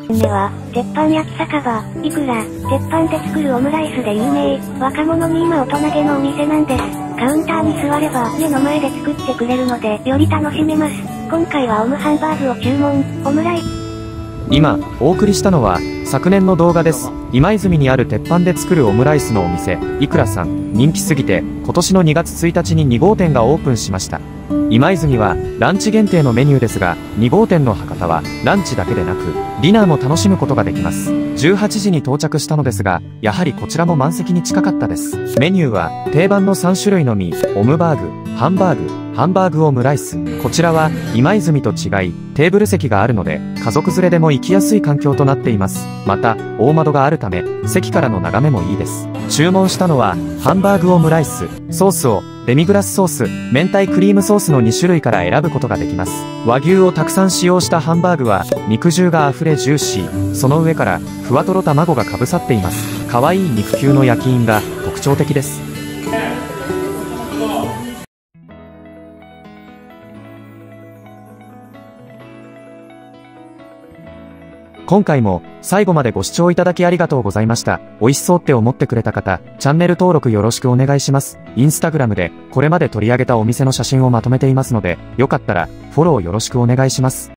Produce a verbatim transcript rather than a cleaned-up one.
梅は、鉄板焼き酒場、いくら、鉄板で作るオムライスで有名、若者に今大人げのお店なんです。カウンターに座れば目の前で作ってくれるので、より楽しめます。今回はオムハンバーグを注文、オムライス。 今、お送りしたのは、昨年の動画です。今泉にある鉄板で作るオムライスのお店、いくらさん、人気すぎて、今年のにがつついたちにに号店がオープンしました。今泉は、ランチ限定のメニューですが、に号店の博多は、ランチだけでなく、ディナーも楽しむことができます。じゅうはちじに到着したのですが、やはりこちらも満席に近かったです。メニューは、定番のさんしゅるいのみ、オムバーグ、ハンバーグ、ハンバーグオムライス。こちらは、今泉と違い、テーブル席があるので、家族連れでも行きやすい環境となっています。また、大窓があるため、席からの眺めもいいです。注文したのは、ハンバーグオムライス。ソースを、デミグラスソース、明太クリームソースのにしゅるいから選ぶことができます。和牛をたくさん使用したハンバーグは、肉汁があふれジューシー。その上から、ふわとろ卵がかぶさっています。可愛い肉球の焼き印が特徴的です。今回も最後までご視聴いただきありがとうございました。美味しそうって思ってくれた方、チャンネル登録よろしくお願いします。インスタグラムでこれまで取り上げたお店の写真をまとめていますので、よかったらフォローよろしくお願いします。